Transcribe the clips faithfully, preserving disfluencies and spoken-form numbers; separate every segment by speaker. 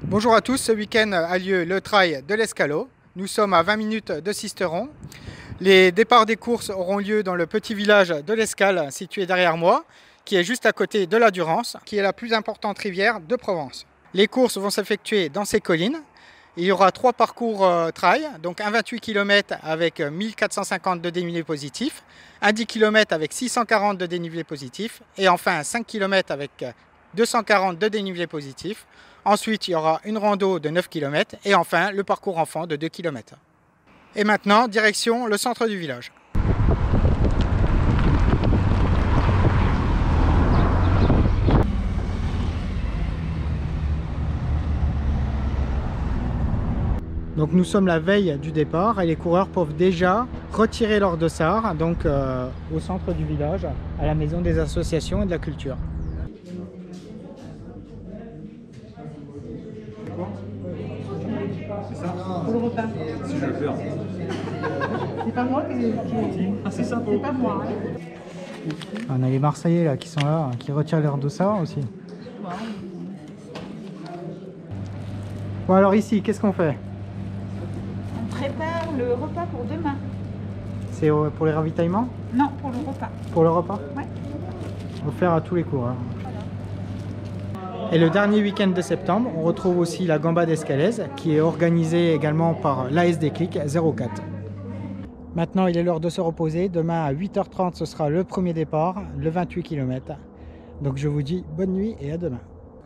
Speaker 1: Bonjour à tous, ce week-end a lieu le trail de l'Escalo. Nous sommes à vingt minutes de Sisteron. Les départs des courses auront lieu dans le petit village de l'Escale, situé derrière moi, qui est juste à côté de la Durance, qui est la plus importante rivière de Provence. Les courses vont s'effectuer dans ces collines. Il y aura trois parcours euh, trail, donc un vingt-huit kilomètres avec mille quatre cent cinquante de dénivelé positif, un dix kilomètres avec six cent quarante de dénivelé positif et enfin un cinq kilomètres avec deux cent quarante de dénivelé positif. Ensuite, il y aura une rando de neuf kilomètres et enfin le parcours enfant de deux kilomètres. Et maintenant, direction le centre du village. Donc nous sommes la veille du départ et les coureurs peuvent déjà retirer leur dossard donc, euh, au centre du village, à la maison des associations et de la culture.
Speaker 2: C'est ça
Speaker 3: Pour le repas.
Speaker 2: Si je veux le faire.
Speaker 3: C'est pas moi qui... qui...
Speaker 2: Ah c'est ça pour
Speaker 3: C'est pas moi. Hein.
Speaker 1: On a les Marseillais là, qui sont là, qui retirent leur dossard aussi.
Speaker 3: Wow.
Speaker 1: Bon alors ici, qu'est-ce qu'on fait?
Speaker 3: On prépare le repas pour demain.
Speaker 1: C'est pour les ravitaillements?
Speaker 3: Non, pour le repas.
Speaker 1: Pour le repas?
Speaker 3: Ouais.
Speaker 1: Offert à tous les coureurs. Et le dernier week-end de septembre, on retrouve aussi la Gamba d'Escalès qui est organisée également par l'A S Déclic zéro quatre. Maintenant, il est l'heure de se reposer. Demain à huit heures trente, ce sera le premier départ, le vingt-huit kilomètres. Donc je vous dis bonne nuit et à demain.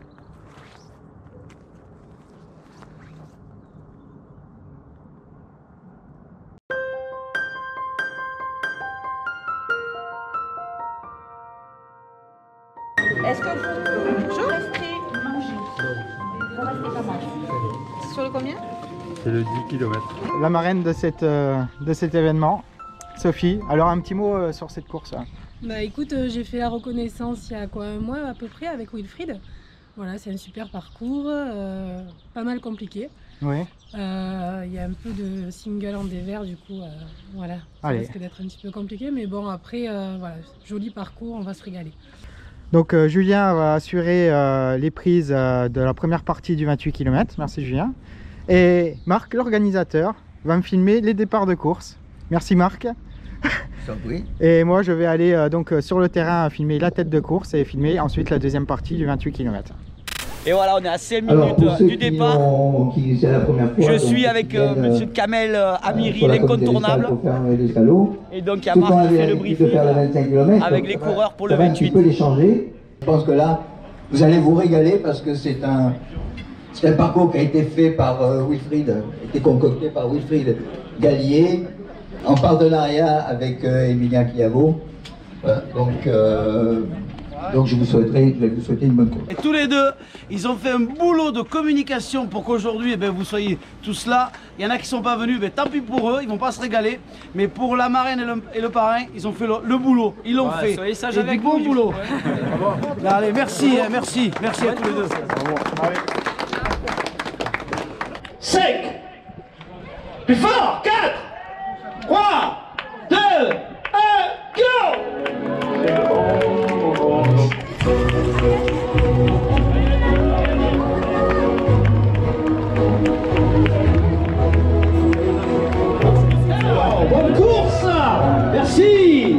Speaker 3: Est-ce que vous, vous restez manger? Vous restez pas manger. C'est sur le combien?
Speaker 2: C'est le dix kilomètres.
Speaker 1: La marraine de, cette, euh, de cet événement, Sophie. Alors un petit mot euh, sur cette course.
Speaker 4: Bah écoute, euh, j'ai fait la reconnaissance il y a quoi, un mois à peu près avec Wilfried. Voilà, c'est un super parcours, euh, pas mal compliqué.
Speaker 1: Oui.
Speaker 4: Euh, Il y a un peu de single en dévers, du coup, euh, voilà, ça
Speaker 1: Allez.
Speaker 4: risque d'être un petit peu compliqué, mais bon après, euh, voilà, joli parcours, on va se régaler.
Speaker 1: Donc euh, Julien va assurer euh, les prises euh, de la première partie du vingt-huit kilomètres. Merci Julien. Et Marc, l'organisateur, va me filmer les départs de course. Merci Marc. Et moi je vais aller euh, donc euh, sur le terrain filmer la tête de course et filmer ensuite la deuxième partie du vingt-huit kilomètres.
Speaker 5: Et voilà, on est à cinq minutes
Speaker 6: Alors,
Speaker 5: du départ.
Speaker 6: Ont, qui, la première fois,
Speaker 5: je suis avec euh, monsieur Kamel euh, Amiri, l'incontournable. Et donc il y a Marc qui fait le briefing avec les coureurs pour le vingt-huit.
Speaker 6: Un petit peu les changer. Je pense que là, vous allez vous régaler parce que c'est un, c'est un parcours qui a été fait par euh, Wilfried, été concocté par Wilfried Gallier, en partenariat avec euh, Emilien Chiavo. Voilà, donc, euh, donc je vous souhaiterais, je vais vous souhaiter une bonne course.
Speaker 5: Et tous les deux, ils ont fait un boulot de communication pour qu'aujourd'hui, eh bien, vous soyez tous là. Il y en a qui ne sont pas venus, ben, tant pis pour eux, ils ne vont pas se régaler. Mais pour la marraine et le, et le parrain, ils ont fait le, le boulot, ils l'ont ouais, fait. Soyez sages avec du bon nous, boulot. Ouais. Allez, merci, merci, merci à tous les deux. cinq, plus fort, quatre, trois, deux, un, go! Oh, bonne course! Merci!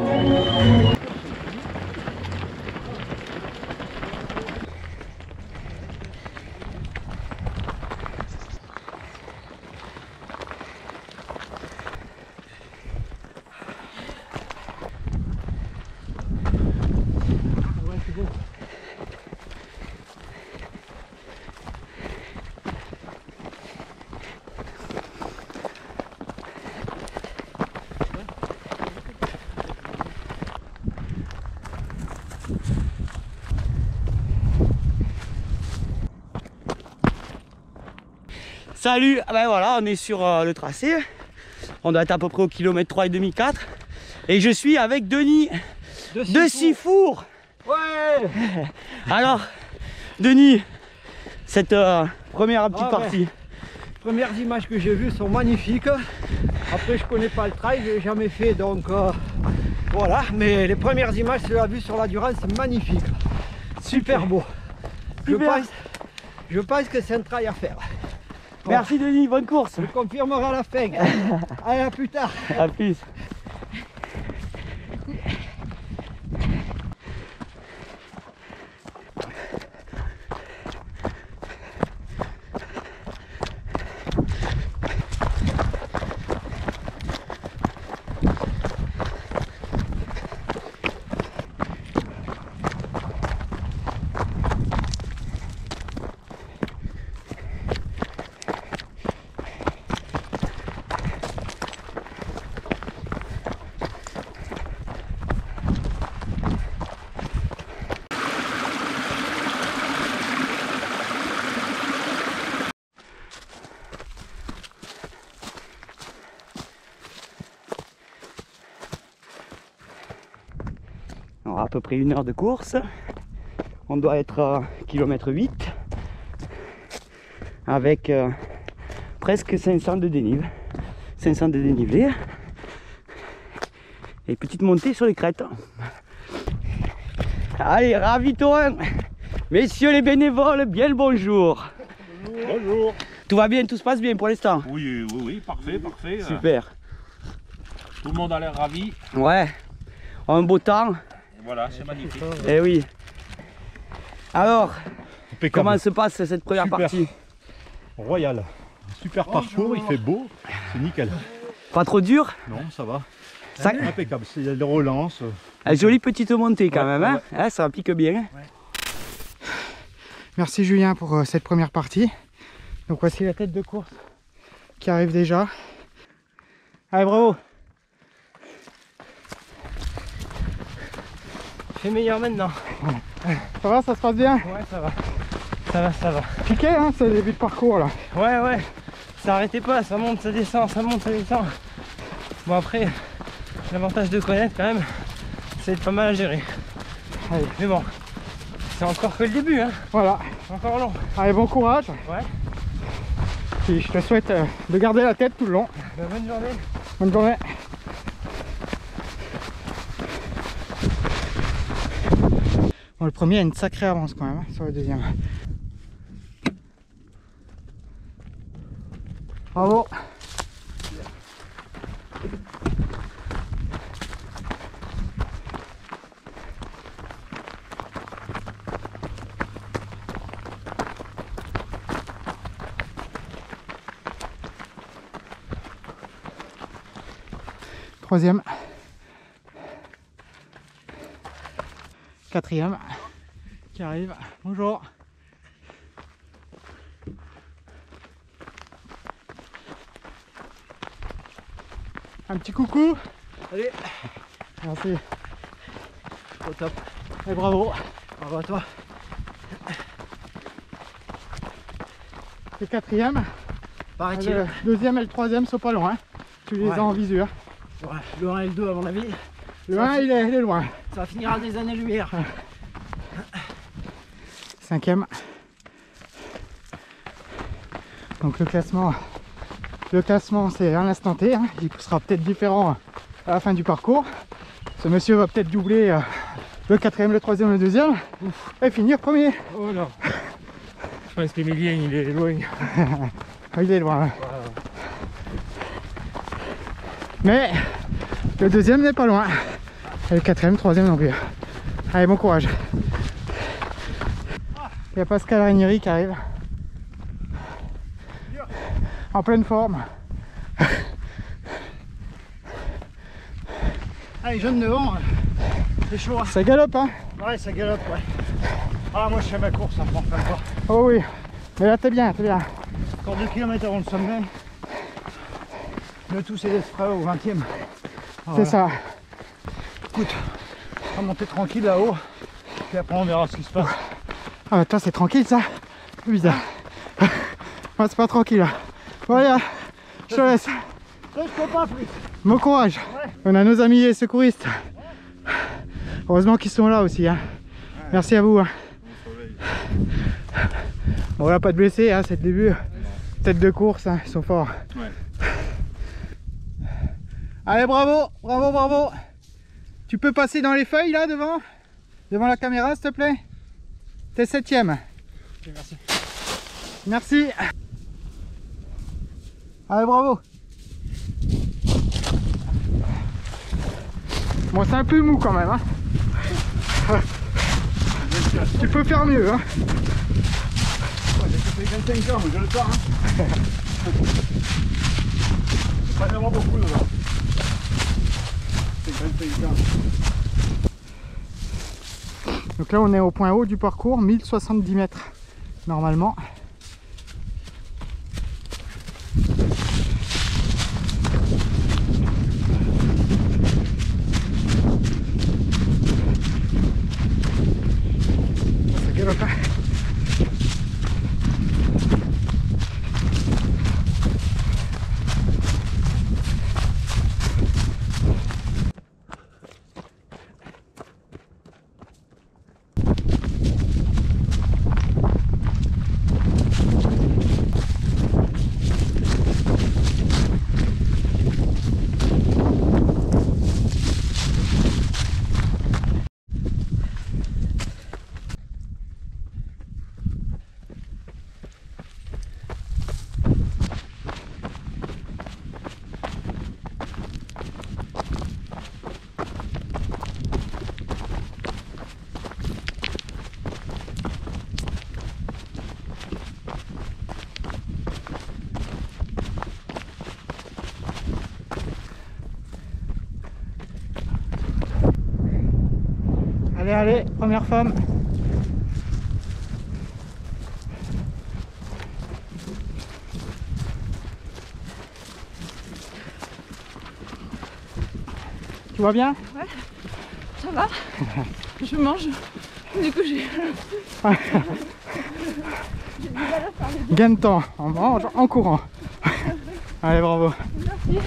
Speaker 5: Salut, ah ben voilà, on est sur euh, le tracé. On doit être à peu près au kilomètre trois et demi, quatre. Et je suis avec Denis de, de Sifour. Ouais. Alors, Denis, cette euh, première petite ah, partie.
Speaker 7: Ouais. Premières images que j'ai vues sont magnifiques. Après, je connais pas le trail, je l'ai jamais fait, donc euh, voilà. Mais les premières images, je l'ai vues sur la Durance, c'est magnifique. Super beau. Je
Speaker 5: Super.
Speaker 7: pense, Je pense que c'est un trail à faire.
Speaker 5: Merci Denis, bonne course.
Speaker 7: Je confirmerai à la fin. Allez, à plus tard.
Speaker 5: À plus. Alors, à peu près une heure de course. On doit être à kilomètre huit avec euh, presque cinq cents de dénivelé. cinq cents de dénivelé. Et petite montée sur les crêtes. Allez, ravito-un. Messieurs les bénévoles, bien le bonjour.
Speaker 2: Bonjour.
Speaker 5: Tout va bien, tout se passe bien pour l'instant?
Speaker 2: Oui, oui, oui, parfait, parfait.
Speaker 5: Super.
Speaker 2: Tout le monde a l'air ravi.
Speaker 5: Ouais, un beau temps.
Speaker 2: Voilà, c'est magnifique.
Speaker 5: Eh oui. Alors,
Speaker 2: Impeccable.
Speaker 5: comment se passe cette première
Speaker 2: Super.
Speaker 5: partie?
Speaker 2: Royal. Super parcours, il fait beau, c'est nickel.
Speaker 5: Pas trop dur?
Speaker 2: Non, ça va.
Speaker 5: Ça...
Speaker 2: Impeccable, c'est des relances.
Speaker 5: Une jolie petite montée quand
Speaker 2: Ouais,
Speaker 5: même, hein,
Speaker 2: ouais.
Speaker 5: hein, ça applique bien.
Speaker 1: Merci Julien pour euh, cette première partie. Donc voici la tête de course qui arrive déjà. Allez, bravo.
Speaker 7: C'est meilleur maintenant.
Speaker 1: Ça va, ça se passe bien?
Speaker 7: Ouais, ça va. Ça va, ça va.
Speaker 1: Piqué, hein, c'est le début de parcours là.
Speaker 7: Ouais, ouais. Ça arrêtait pas, ça monte, ça descend, ça monte, ça descend. Bon, après, l'avantage de connaître quand même, c'est d'être pas mal à gérer.
Speaker 1: Allez.
Speaker 7: Mais bon, c'est encore que le début, hein.
Speaker 1: Voilà.
Speaker 7: C'est encore long.
Speaker 1: Allez, bon courage.
Speaker 7: Ouais.
Speaker 1: Puis je te souhaite euh, de garder la tête tout le long.
Speaker 7: Bah, bonne journée.
Speaker 1: Bonne journée. Bon, le premier a une sacrée avance quand même hein, sur le deuxième. Bravo. Troisième. Quatrième qui arrive. Bonjour. Un petit coucou.
Speaker 7: Allez,
Speaker 1: Merci.
Speaker 7: au top.
Speaker 1: Et bravo.
Speaker 7: Bravo à toi.
Speaker 1: Le quatrième.
Speaker 7: Paraît-il.
Speaker 1: Le deuxième et le troisième sont pas loin. Tu les
Speaker 7: Ouais.
Speaker 1: as en visure.
Speaker 7: Ouais, le un et le deux à mon avis.
Speaker 1: Le un il est, il est loin.
Speaker 7: Ça va finir à des années-lumière.
Speaker 1: Cinquième. Donc le classement, le classement c'est à l'instant T, hein. Il sera peut-être différent à la fin du parcours. Ce monsieur va peut-être doubler euh, le quatrième, le troisième, le deuxième et finir premier.
Speaker 7: Oh non. Je pense qu'Emilien il est loin.
Speaker 1: Il est loin. Mais le deuxième n'est pas loin. Et le quatrième, troisième non plus. Allez, bon courage. Il y a Pascal Ranieri qui arrive. En pleine forme.
Speaker 7: Allez, jeune devant. C'est chaud. Hein.
Speaker 1: Ça galope hein.
Speaker 7: Ouais, ça galope, ouais. Ah, moi je fais ma course, ça prend pas encore.
Speaker 1: Oh oui. Mais là t'es bien, t'es bien.
Speaker 7: Encore deux kilomètres avant le sommet. Le tout c'est d'être prêt au vingtième.
Speaker 1: C'est ça.
Speaker 7: Écoute, on va monter tranquille là-haut. Puis après on verra ce qui se passe.
Speaker 1: Ah bah toi c'est tranquille ça. C'est bizarre. Moi c'est pas tranquille là. Bon allez, je te laisse.
Speaker 7: Je peux pas plus.
Speaker 1: Bon courage. On a nos amis les secouristes. Heureusement qu'ils sont là aussi. Hein. Merci à vous. Hein. Bon là pas de blessés, hein, c'est le début. Tête de course, hein, ils sont forts.
Speaker 2: Ouais.
Speaker 1: Allez bravo, bravo, bravo. Tu peux passer dans les feuilles là devant? Devant la caméra s'il te plaît? T'es septième.
Speaker 7: Merci.
Speaker 1: Merci. Allez, bravo. Bon, c'est un peu mou quand même. Hein. Tu peux faire mieux. Hein.
Speaker 2: J'ai fait vingt-cinq ans, je le sens. Hein. Pas y avoir beaucoup là. C'est vingt-cinq ans.
Speaker 1: Donc là on est au point haut du parcours, mille soixante-dix mètres normalement. Ça galope, hein. Allez, allez, première femme. Tu vois bien?
Speaker 3: Ouais, ça va. Je mange. Du coup, j'ai...
Speaker 1: Gain de temps, on mange en courant. Allez, bravo.
Speaker 3: Merci.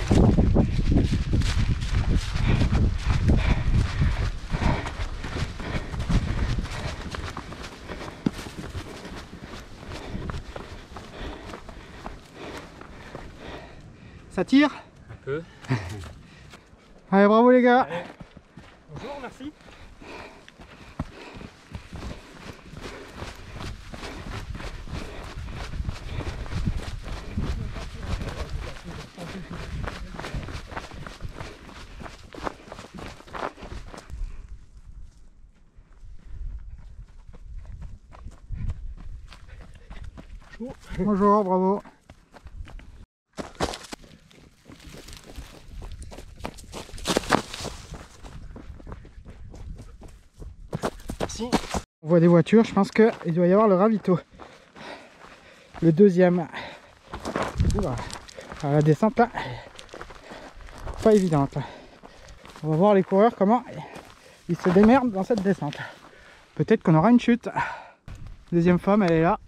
Speaker 1: Ça tire?
Speaker 7: Un peu.
Speaker 1: Allez, bravo les gars.
Speaker 7: Allez. Bonjour, merci.
Speaker 1: Bonjour, bravo.
Speaker 7: Merci.
Speaker 1: On voit des voitures, je pense qu'il doit y avoir le ravito. Le deuxième. Oula. Alors, la descente là, pas évidente. On va voir les coureurs comment ils se démerdent dans cette descente. Peut-être qu'on aura une chute. Deuxième femme, elle est là.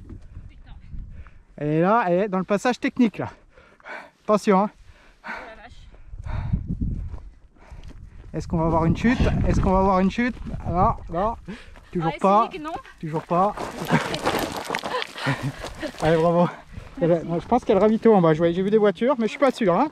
Speaker 1: Elle est là, elle est dans le passage technique là. Attention hein. Est-ce qu'on va avoir une chute? Est-ce qu'on va avoir une chute? Non, non, toujours
Speaker 3: Ah,
Speaker 1: pas.
Speaker 3: non.
Speaker 1: Toujours pas. Allez, bravo. Elle, je pense qu'elle ravito en bas. J'ai vu des voitures, mais je suis pas sûr. Hein.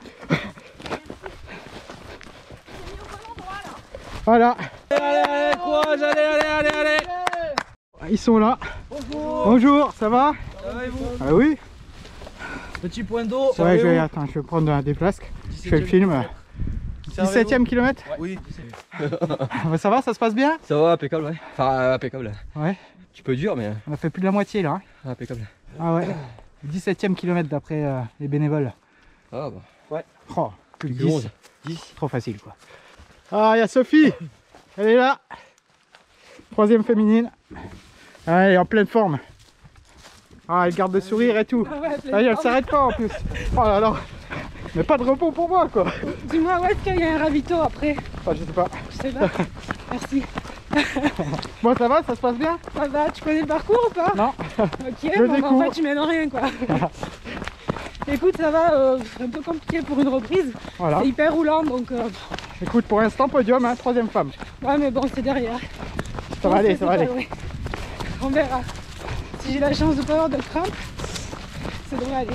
Speaker 1: Voilà.
Speaker 7: Allez, allez, courage, allez, allez, allez, allez.
Speaker 1: Ils sont là.
Speaker 7: Bonjour.
Speaker 1: Bonjour, ça va?
Speaker 7: Ça va et vous?
Speaker 1: Ah oui.
Speaker 7: Petit point d'eau.
Speaker 1: Ouais, je vais, attends, je vais prendre des flasques. Je fais le film. dix-septième kilomètre?
Speaker 7: Oui.
Speaker 1: Ça va, ça se passe bien?
Speaker 8: Ça va, impeccable, ouais. Enfin, euh, impeccable.
Speaker 1: Ouais.
Speaker 8: Un petit peu dur, mais
Speaker 1: On a fait plus de la moitié là. Hein.
Speaker 8: impeccable.
Speaker 1: Ah ouais. dix-septième kilomètre d'après euh, les bénévoles.
Speaker 8: Ah bon. Ouais.
Speaker 1: Oh, plus de
Speaker 8: Plus
Speaker 1: dix.
Speaker 8: onze. dix.
Speaker 1: Trop facile quoi. Ah, il y a Sophie. Elle est là. Troisième féminine. Ah, elle est en pleine forme. Ah, elle garde le sourire et tout.
Speaker 4: Ah ouais,
Speaker 1: Ah, elle s'arrête pas en plus. Oh là là. Mais pas de repos pour moi quoi.
Speaker 4: Dis-moi où est-ce qu'il y a un ravito après?
Speaker 1: Enfin, je sais pas.
Speaker 4: Je sais pas. Merci.
Speaker 1: Bon, ça va, ça se passe bien?
Speaker 4: Ça va, tu connais le parcours ou pas?
Speaker 1: Non.
Speaker 4: Ok,
Speaker 1: Je
Speaker 4: bon, bah, en
Speaker 1: découvre.
Speaker 4: fait tu mènes rien quoi. Écoute, ça va, euh, c'est un peu compliqué pour une reprise.
Speaker 1: Voilà.
Speaker 4: C'est hyper roulant donc euh,
Speaker 1: Écoute, pour l'instant, podium, hein, troisième femme.
Speaker 4: ouais mais bon c'est derrière.
Speaker 1: Ça va aller, ça va aller.
Speaker 4: Ouais. On verra. Si j'ai la chance de pas avoir de crampes, ça devrait aller.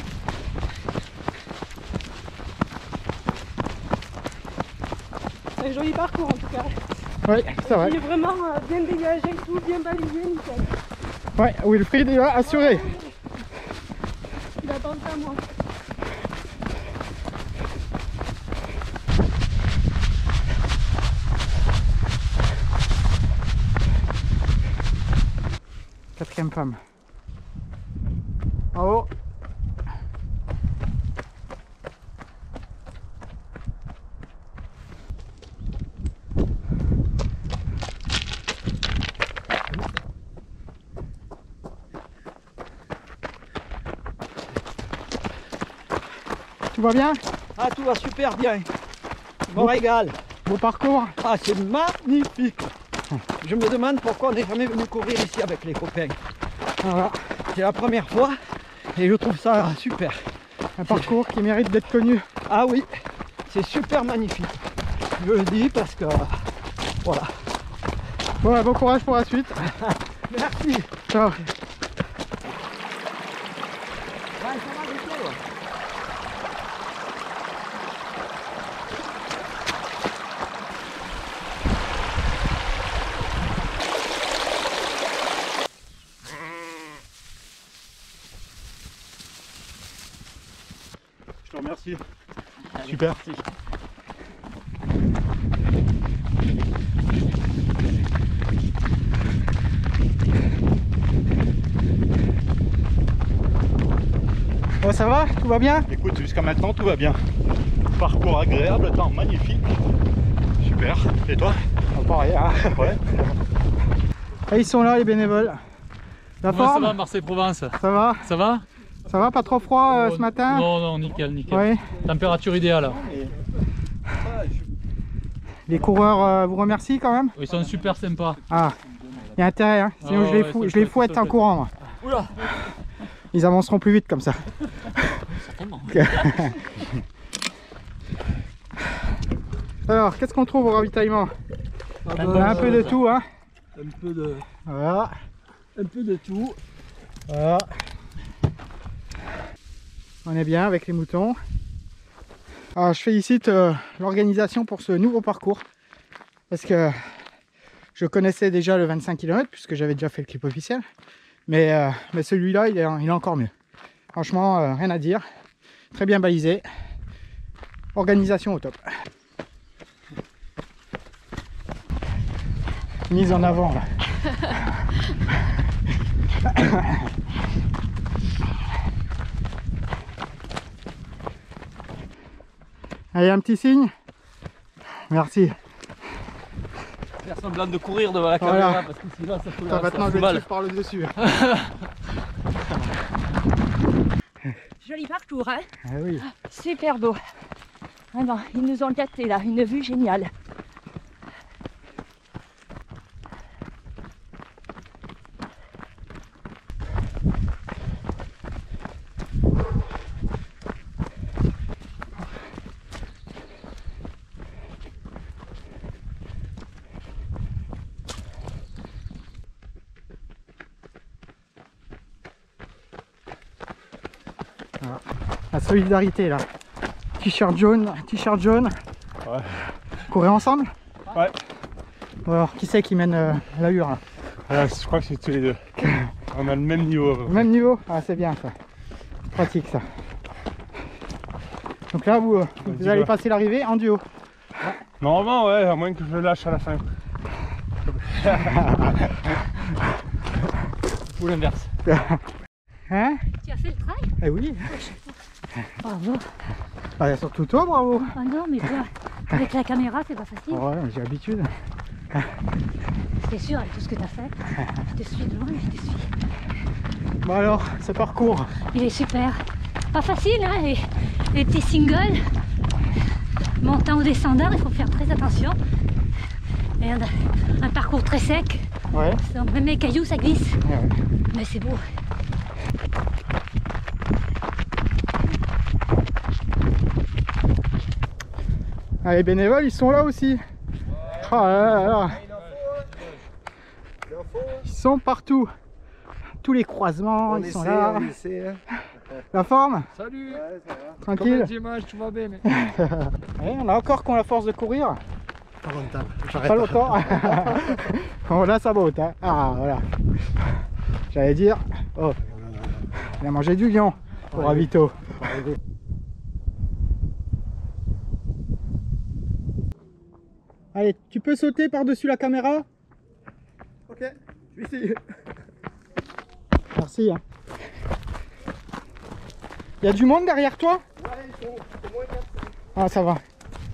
Speaker 4: C'est un joli parcours en tout cas.
Speaker 1: Oui, c'est vrai.
Speaker 4: Il est vraiment euh, bien dégagé, tout bien balisé, nickel.
Speaker 1: Ouais, Wilfried il va assurer.
Speaker 3: pense à moi.
Speaker 1: Quatrième femme. Bravo. Tout va bien?
Speaker 9: Ah, tout va super bien. Je me régale.
Speaker 1: Beau parcours?
Speaker 9: Ah, c'est magnifique. Je me demande pourquoi on n'est jamais venu courir ici avec les copains.
Speaker 1: Voilà.
Speaker 9: C'est la première fois et je trouve ça super.
Speaker 1: Un parcours qui mérite d'être connu.
Speaker 9: Ah oui, c'est super magnifique. Je le dis parce que voilà.
Speaker 1: Bon, bon courage pour la suite.
Speaker 9: Merci.
Speaker 1: Ciao.
Speaker 2: Je te remercie. Super.
Speaker 9: Merci.
Speaker 1: Bon, ça va? Tout va bien?
Speaker 2: Écoute, jusqu'à maintenant tout va bien. Parcours agréable, temps magnifique. Super. Et toi?
Speaker 1: Ah, pareil, hein.
Speaker 2: Ouais.
Speaker 1: Et ils sont là les bénévoles. La
Speaker 10: Ouais,
Speaker 1: forme?
Speaker 10: ça va Marseille-Provence?
Speaker 1: Ça va?
Speaker 10: Ça va?
Speaker 1: Ça va? Pas trop froid euh,
Speaker 10: Oh,
Speaker 1: ce matin?
Speaker 10: Non, non, nickel, nickel.
Speaker 1: Ouais.
Speaker 10: Température idéale.
Speaker 1: Les coureurs euh, vous remercient quand même?
Speaker 10: Ils sont super sympas.
Speaker 1: Ah, il y a intérêt, hein. Sinon
Speaker 10: Ah,
Speaker 1: je les,
Speaker 10: ouais,
Speaker 1: fous,
Speaker 10: ça
Speaker 1: je les
Speaker 10: fait-
Speaker 1: fouette
Speaker 10: ça
Speaker 1: en
Speaker 10: fait.
Speaker 1: courant moi.
Speaker 10: Oula.
Speaker 1: Ils avanceront plus vite comme ça. Alors, qu'est-ce qu'on trouve au ravitaillement?
Speaker 9: Ah
Speaker 1: On a un peu de tout, hein.
Speaker 9: Un peu de,
Speaker 1: Voilà.
Speaker 9: un peu de tout.
Speaker 1: Voilà. On est bien avec les moutons. Alors, je félicite euh, l'organisation pour ce nouveau parcours. Parce que je connaissais déjà le vingt-cinq kilomètres puisque j'avais déjà fait le clip officiel. Mais, euh, mais celui-là, il est, il est encore mieux. Franchement, euh, rien à dire. Très bien balisé. Organisation au top. Mise en avant là. Allez, un petit signe. Merci.
Speaker 8: Faire semblant de courir devant la
Speaker 1: Voilà.
Speaker 8: caméra parce que sinon ça fout
Speaker 1: Attends,
Speaker 8: la
Speaker 1: maintenant je vais te suivre par le dessus.
Speaker 3: Joli parcours, hein?
Speaker 1: Ah oui.
Speaker 3: Super beau. Vraiment, ils nous ont gâtés là, une vue géniale.
Speaker 1: Voilà. La solidarité là. T-shirt jaune, t-shirt jaune.
Speaker 2: Ouais.
Speaker 1: Courir ensemble?
Speaker 2: Ouais.
Speaker 1: Alors, qui c'est qui mène euh, la hure là?
Speaker 2: Euh, je crois que c'est tous les deux. On a le même niveau.
Speaker 1: Au même niveau? Ah, c'est bien ça. Pratique ça. Donc là, vous, euh, vous allez passer l'arrivée en duo.
Speaker 2: Normalement, ouais, à moins que je lâche à la fin.
Speaker 8: Ou l'inverse.
Speaker 1: Hein?
Speaker 3: Tu as fait le trail?
Speaker 1: Eh oui.
Speaker 3: Bravo.
Speaker 1: Ah, surtout toi, bravo.
Speaker 3: Ah non, mais toi, avec la caméra, c'est pas facile.
Speaker 1: Ouais, mais j'ai l'habitude.
Speaker 3: T'es sûr avec tout ce que t'as fait? Je te suis de loin, je te suis.
Speaker 1: Bon alors, ce parcours.
Speaker 3: Il est super. Pas facile, hein, les, les petits singles. Montant ou descendant, il faut faire très attention. Et un, un parcours très sec.
Speaker 1: Ouais.
Speaker 3: Même les cailloux, ça glisse.
Speaker 1: Ouais, ouais.
Speaker 3: Mais c'est beau.
Speaker 1: Ah, les bénévoles, ils sont là aussi. Oh là là là. Ils sont partout. Tous les croisements, ils sont là. La forme?
Speaker 9: Salut.
Speaker 1: Tranquille.
Speaker 9: Comme dimanche, tout va bien.
Speaker 1: Ouais, on a encore qu'on a la force de courir.
Speaker 9: Pas longtemps.
Speaker 1: Pas longtemps. Bon, là, ça monte. Hein. Ah, voilà. J'allais dire. Oh. Il a mangé du lion. pour Avito. Allez, tu peux sauter par-dessus la caméra?
Speaker 9: Ok, je vais essayer.
Speaker 1: Merci. Hein. Il y a du monde derrière toi?
Speaker 9: Ouais, ils sont au moins quatre.
Speaker 1: Ah, ça va.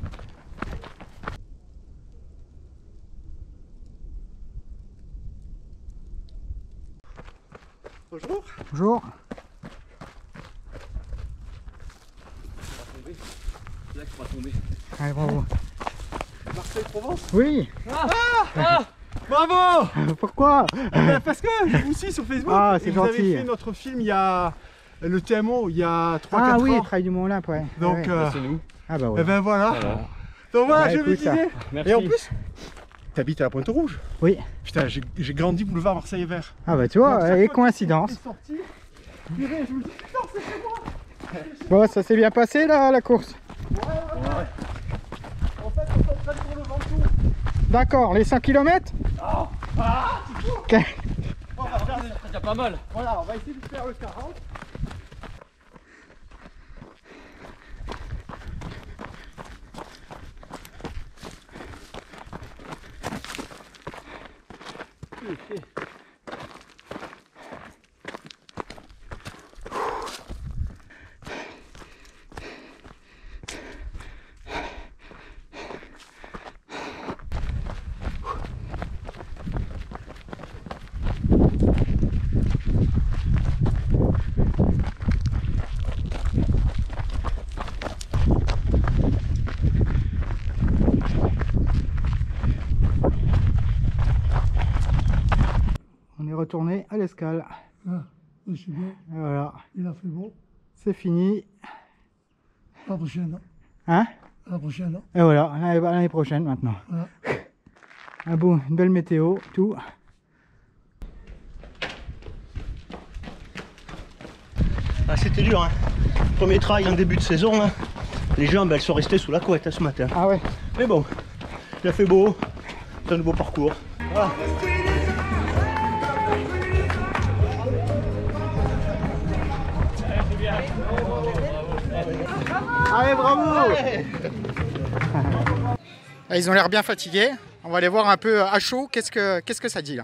Speaker 9: Bonjour.
Speaker 1: Bonjour.
Speaker 8: C'est là qu'il va tomber.
Speaker 1: Allez, bravo.
Speaker 9: Marseille-Provence?
Speaker 1: Oui.
Speaker 9: Ah, ah, bravo.
Speaker 1: Pourquoi?
Speaker 9: Ben, parce que je vous suis sur Facebook.
Speaker 1: Ah, c'est
Speaker 9: et vous
Speaker 1: gentil.
Speaker 9: avez fait notre film il y a le T M O il y a trois quatre
Speaker 1: Ah
Speaker 9: ans.
Speaker 1: oui, Trail du Mont-Olympe, ouais.
Speaker 9: Donc,
Speaker 1: ouais.
Speaker 9: euh,
Speaker 8: C'est nous.
Speaker 1: Ah bah ouais.
Speaker 9: et ben voilà.
Speaker 8: Voilà.
Speaker 9: Donc voilà,
Speaker 1: Bah,
Speaker 9: je me
Speaker 1: écoute, ça.
Speaker 9: disais.
Speaker 8: Merci.
Speaker 9: Et en plus, t'habites à la Pointe-Rouge.
Speaker 1: Oui.
Speaker 9: Putain, j'ai j'ai grandi boulevard Marseille-Vert.
Speaker 1: Ah bah tu vois,
Speaker 9: Donc, chaque
Speaker 1: et
Speaker 9: fois que
Speaker 1: coïncidence.
Speaker 9: je suis sorti, purée, je me dis putain, c'est chez moi.
Speaker 1: Bon, ça s'est bien passé là, la course?
Speaker 9: Ouais, ouais, ouais. En fait, on s'entraîne pour le Ventoux.
Speaker 1: D'accord, les cent kilomètres?
Speaker 9: Ah, ah, c'est fou.
Speaker 1: Ok.
Speaker 9: On va faire des-
Speaker 8: C'est déjà pas mal.
Speaker 9: Voilà, on va essayer de faire le quarante.
Speaker 1: On est retourné à l'Escale.
Speaker 11: Ah, je suis bien,
Speaker 1: Et voilà,
Speaker 11: il a fait beau.
Speaker 1: c'est fini.
Speaker 11: À la prochaine.
Speaker 1: Hein?
Speaker 11: À la prochaine.
Speaker 1: Et voilà, l'année l'année prochaine maintenant.
Speaker 11: Voilà.
Speaker 1: Un beau, une belle météo, tout.
Speaker 12: Ah, c'était dur, hein. Premier trail en début de saison, là. Les jambes, elles sont restées sous la couette hein, ce matin.
Speaker 1: Ah ouais.
Speaker 12: Mais bon, il a fait beau. C'est un nouveau parcours. Voilà.
Speaker 1: Allez, bravo! Ah, ils ont l'air bien fatigués. On va aller voir un peu à chaud. Qu'est-ce que, qu'est-ce que ça dit là?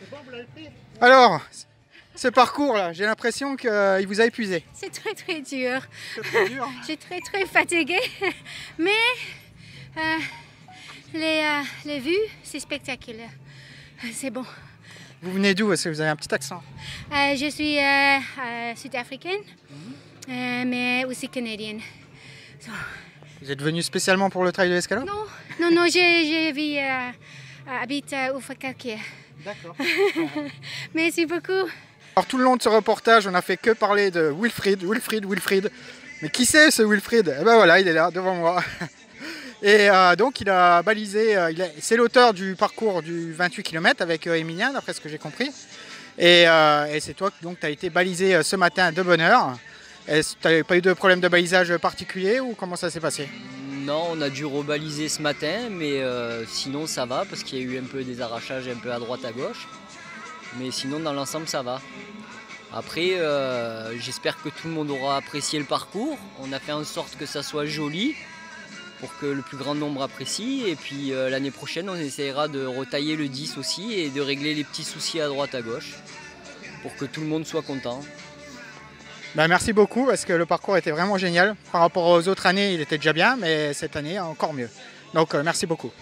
Speaker 1: Alors, ce parcours là, j'ai l'impression qu'il vous a épuisé.
Speaker 13: C'est très très dur.
Speaker 1: Très dur.
Speaker 13: J'ai très très fatiguée. Mais euh, les, euh, les vues, c'est spectaculaire. C'est bon.
Speaker 1: Vous venez d'où? Parce que vous avez un petit accent.
Speaker 13: Euh, je suis euh, euh, sud-africaine, euh, mais aussi canadienne. So,
Speaker 1: Vous êtes venu spécialement pour le trail de l'Escalo?
Speaker 13: non, non, non, je, je vis, euh, habite euh, au Foucault.
Speaker 1: D'accord.
Speaker 13: Merci beaucoup.
Speaker 1: Alors tout le long de ce reportage, on n'a fait que parler de Wilfried, Wilfried, Wilfried. Mais qui c'est ce Wilfried? Eh ben voilà, il est là devant moi. Et euh, donc il a balisé, euh, il a- c'est l'auteur du parcours du vingt-huit kilomètres avec euh, Emilien, d'après ce que j'ai compris. Et, euh, et c'est toi donc tu as été balisé euh, ce matin de bonne heure. Tu n'avais pas eu de problème de balisage particulier ou comment ça s'est passé?
Speaker 14: Non, on a dû rebaliser ce matin, mais euh, sinon ça va parce qu'il y a eu un peu des arrachages un peu à droite à gauche. Mais sinon dans l'ensemble ça va. Après, euh, j'espère que tout le monde aura apprécié le parcours. On a fait en sorte que ça soit joli pour que le plus grand nombre apprécie. Et puis euh, l'année prochaine, on essaiera de retailler le dix aussi et de régler les petits soucis à droite à gauche pour que tout le monde soit content.
Speaker 1: Ben, merci beaucoup parce que le parcours était vraiment génial. Par rapport aux autres années, il était déjà bien, mais cette année encore mieux. Donc euh, merci beaucoup.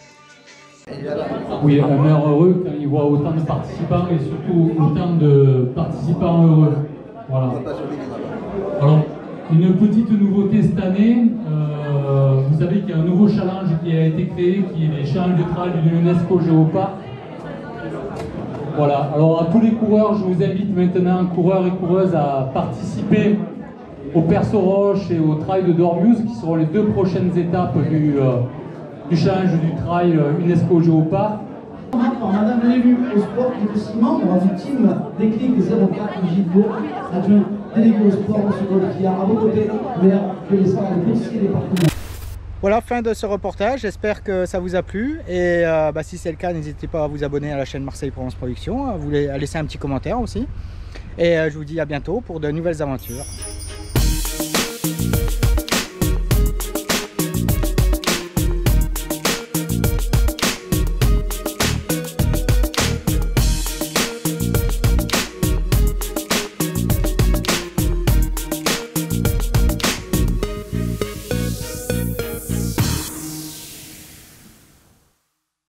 Speaker 10: Oui, un maire heureux quand il voit autant de participants et surtout autant de participants heureux. Voilà. Alors, une petite nouveauté cette année, euh, vous savez qu'il y a un nouveau challenge qui a été créé, qui est les challenges de trail de l'UNESCO Géoparc. Voilà, alors à tous les coureurs, je vous invite maintenant, coureurs et coureuses, à participer au Perso Roche et au trail de Dormuse, qui seront les deux prochaines étapes du, euh, du challenge du trail UNESCO Géoparc.
Speaker 15: Madame l'élu au sport qui est aussi membre du team Déclic zéro quatre, Gilles adjoint délégué au sport au seconde qui a à vos côtés, maire que les salles des policiers et des partenaires.
Speaker 1: Voilà, fin de ce reportage, j'espère que ça vous a plu et euh, bah, si c'est le cas, n'hésitez pas à vous abonner à la chaîne Marseille-Provence Productions, à, vous la- à laisser un petit commentaire aussi et euh, je vous dis à bientôt pour de nouvelles aventures.
Speaker 16: Thank you.